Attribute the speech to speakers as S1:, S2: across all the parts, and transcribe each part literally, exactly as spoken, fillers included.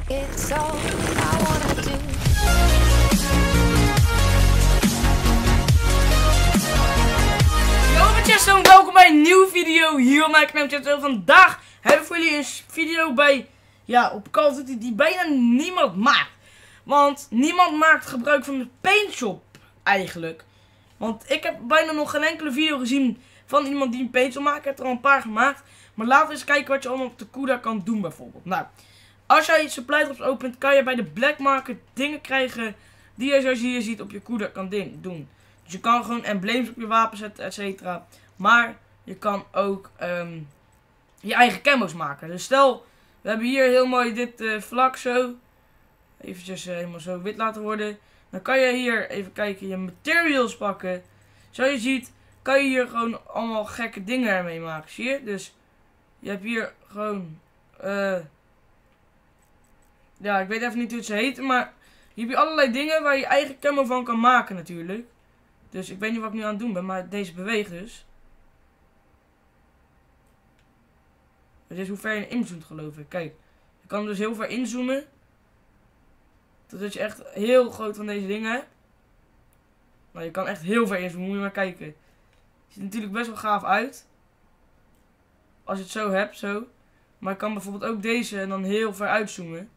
S1: It's all I wanna do.
S2: Yo met en welkom bij een nieuwe video hier op mijn kanaal. Vandaag hebben we voor jullie een video bij, ja, op Call of Duty die bijna niemand maakt. Want niemand maakt gebruik van de Paint Shop eigenlijk. Want ik heb bijna nog geen enkele video gezien van iemand die een Paint Shop maakt. Ik heb er al een paar gemaakt. Maar laten we eens kijken wat je allemaal op de Kuda kan doen bijvoorbeeld. Nou, als jij supply drops opent, kan je bij de Black Market dingen krijgen die je zoals je hier ziet op je Kuda kan doen. Dus je kan gewoon embleems op je wapen zetten, et cetera. Maar je kan ook um, je eigen camo's maken. Dus stel, we hebben hier heel mooi dit uh, vlak zo. Eventjes uh, helemaal zo wit laten worden. Dan kan je hier even kijken, je materials pakken. Zoals je ziet, kan je hier gewoon allemaal gekke dingen ermee maken. Zie je? Dus je hebt hier gewoon... Uh, ja, ik weet even niet hoe het ze heet. Maar hier heb je allerlei dingen waar je je eigen camo van kan maken natuurlijk. Dus ik weet niet wat ik nu aan het doen ben, maar deze beweegt dus. Dit is hoe ver je inzoomt, geloof ik. Kijk, je kan dus heel ver inzoomen. Totdat je echt heel groot van deze dingen hebt. Nou, je kan echt heel ver inzoomen, moet je maar kijken. Het ziet natuurlijk best wel gaaf uit. Als je het zo hebt, zo. Maar ik kan bijvoorbeeld ook deze en dan heel ver uitzoomen.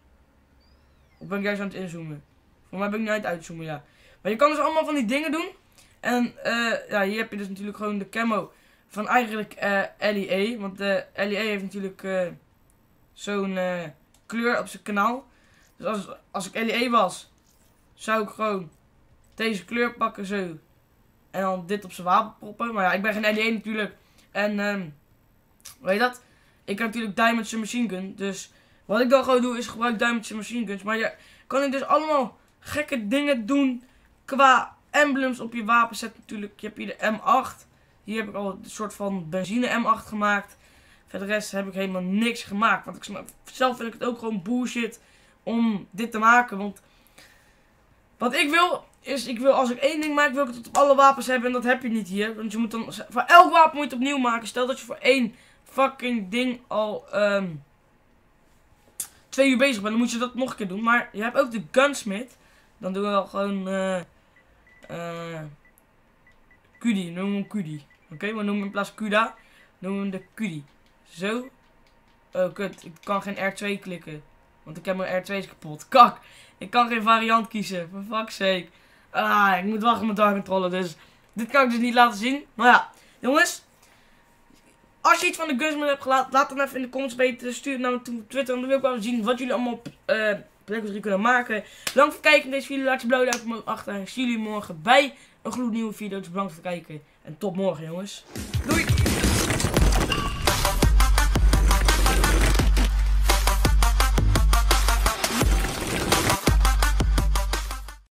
S2: Of ben ik juist aan het inzoomen? Voor mij ben ik niet aan het uitzoomen, ja. Maar je kan dus allemaal van die dingen doen. En uh, ja, hier heb je dus natuurlijk gewoon de camo van eigenlijk uh, L I E. Want de L I E heeft natuurlijk uh, zo'n uh, kleur op zijn kanaal. Dus als, als ik L I E was, zou ik gewoon deze kleur pakken zo. En dan dit op zijn wapen proppen. Maar ja, ik ben geen L I E natuurlijk. En um, weet je dat? Ik heb natuurlijk Diamond Submachine Gun. Dus wat ik dan gewoon doe is gebruik Diamond Submachine Guns. Maar je kan ik dus allemaal gekke dingen doen qua emblems op je wapen zetten natuurlijk. Je hebt hier de M acht. Hier heb ik al een soort van benzine M acht gemaakt. Voor de rest heb ik helemaal niks gemaakt. Want ik, zelf vind ik het ook gewoon bullshit om dit te maken. Want wat ik wil is, ik wil als ik één ding maak, wil ik het op alle wapens hebben. En dat heb je niet hier. Want je moet dan, voor elk wapen moet je het opnieuw maken. Stel dat je voor één fucking ding al um, twee uur bezig bent. Dan moet je dat nog een keer doen. Maar je hebt ook de Gunsmith. Dan doen we wel gewoon uh, uh, Cudi, noemen we hem Cudi. Oké, okay, we noemen in plaats van Kuda, noemen we hem de Cudi. Zo. Oh kut, ik kan geen R twee klikken. Want ik heb mijn R twee is kapot. Kak, ik kan geen variant kiezen. For fuck's sake. Ah, ik moet wachten met dark controller. Dus dit kan ik dus niet laten zien. Maar ja, jongens. Als je iets van de Gunsmith hebt gelaten, laat dan even in de comments weten. Stuur het naar me toe op Twitter. En dan wil ik wel zien wat jullie allemaal op uh, Black Ops drie kunnen maken. Bedankt voor het kijken in deze video. Laat je blauw duimpje omhoog achter. En ik zie jullie morgen bij een gloednieuwe video. Dus bedankt voor het kijken. En tot morgen, jongens. Doei!